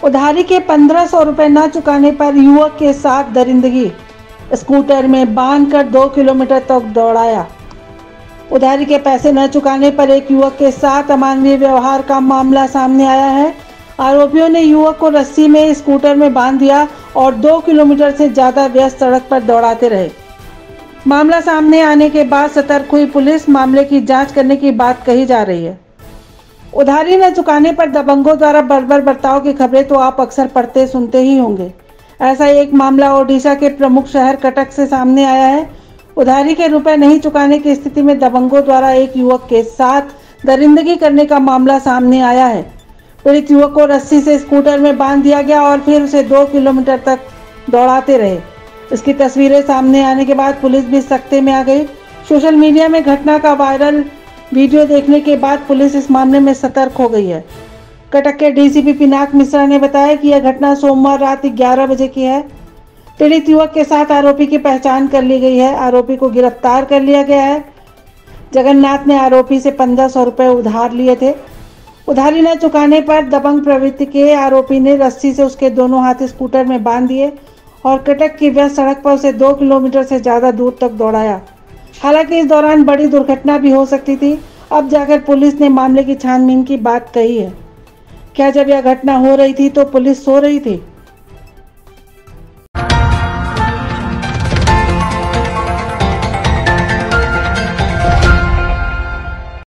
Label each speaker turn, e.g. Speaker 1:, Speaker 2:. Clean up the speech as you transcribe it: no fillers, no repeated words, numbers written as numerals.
Speaker 1: उधारी के 1500 रुपए न चुकाने पर युवक के साथ दरिंदगी, स्कूटर में बांधकर 2 किलोमीटर तक दौड़ाया। उधारी के पैसे न चुकाने पर एक युवक के साथ अमानवीय व्यवहार का मामला सामने आया है। आरोपियों ने युवक को रस्सी में स्कूटर में बांध दिया और 2 किलोमीटर से ज्यादा व्यस्त सड़क पर दौड़ाते रहे। मामला सामने आने के बाद सतर्क हुई पुलिस, मामले की जांच करने की बात कही जा रही है। उधारी न चुकाने पर दबंगों द्वारा बर्बर बर्ताव की खबरें तो आप अक्सर पढ़ते सुनते ही होंगे। ऐसा एक मामला ओडिशा के प्रमुख शहर कटक से सामने आया है। उधारी के रुपए नहीं चुकाने की स्थिति में दबंगों द्वारा एक युवक के साथ दरिंदगी करने का मामला सामने आया है। पीड़ित युवक को रस्सी से स्कूटर में बांध दिया गया और फिर उसे 2 किलोमीटर तक दौड़ाते रहे। इसकी तस्वीरें सामने आने के बाद पुलिस भी सख्ते में आ गई। सोशल मीडिया में घटना का वायरल वीडियो देखने के बाद पुलिस इस मामले में सतर्क हो गई है। कटक के डीसीपी पिनाक मिश्रा ने बताया कि यह घटना सोमवार रात 11 बजे की है। पीड़ित युवक के साथ आरोपी की पहचान कर ली गई है। आरोपी को गिरफ्तार कर लिया गया है। जगन्नाथ ने आरोपी से 1500 रुपए उधार लिए थे। उधारी न चुकाने पर दबंग प्रवृत्ति के आरोपी ने रस्सी से उसके दोनों हाथ स्कूटर में बांध दिए और कटक की व्यस्त सड़क पर उसे 2 किलोमीटर से ज़्यादा दूर तक दौड़ाया। हालांकि इस दौरान बड़ी दुर्घटना भी हो सकती थी। अब जाकर पुलिस ने मामले की छानबीन की बात कही है। क्या जब यह घटना हो रही थी तो पुलिस सो रही थी?